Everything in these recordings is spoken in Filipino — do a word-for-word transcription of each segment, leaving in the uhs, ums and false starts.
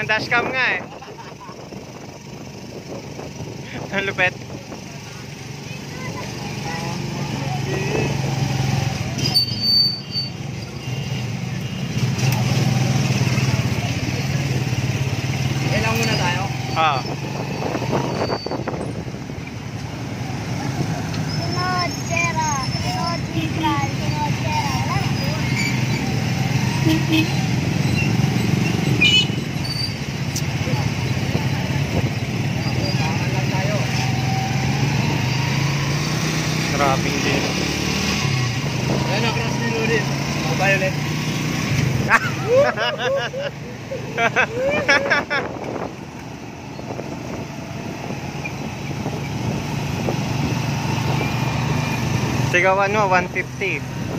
dashcam nga eh. Ang lupet. Ilang muna tayo? Ah. Sunod, Sera. Sunod, Migral. Sunod, Sera. Wala na. Taman lang tayo. Maraming din. Ayan na, cross ni Ludin. O, violet. Sigawan mo, one fifty.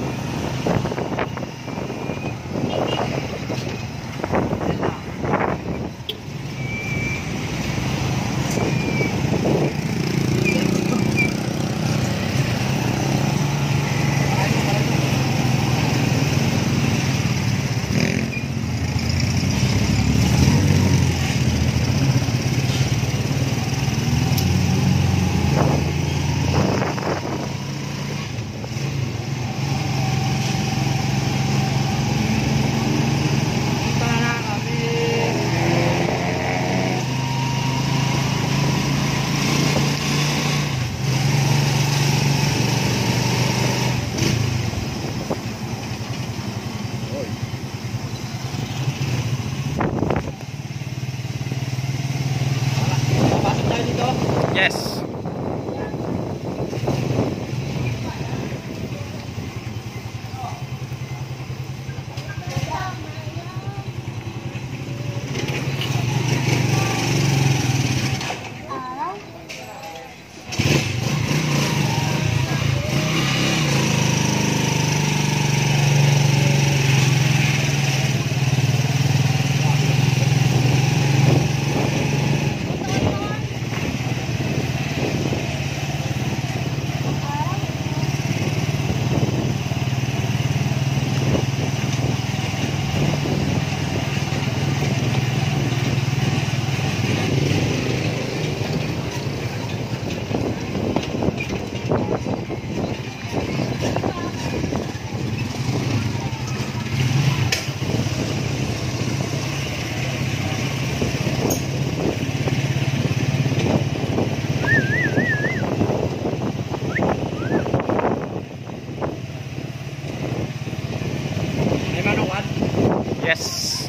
Yes. Yes.